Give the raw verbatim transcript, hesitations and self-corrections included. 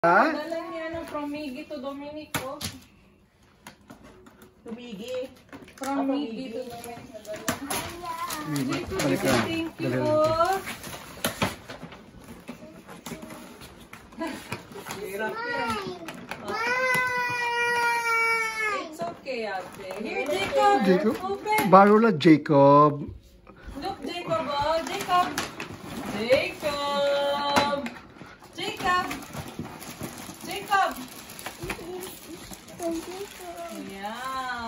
Dala niya ng from Miggy to Dominico. Tumigi. From Miggy to Dominico. Balik ka. Thank you. Hirap yan. It's okay, ate. Here, Jacob. Jacob? Open. Barula Jacob. Look, Jacob. Oh, Jacob. Jacob. Jacob. Jacob. Yeah.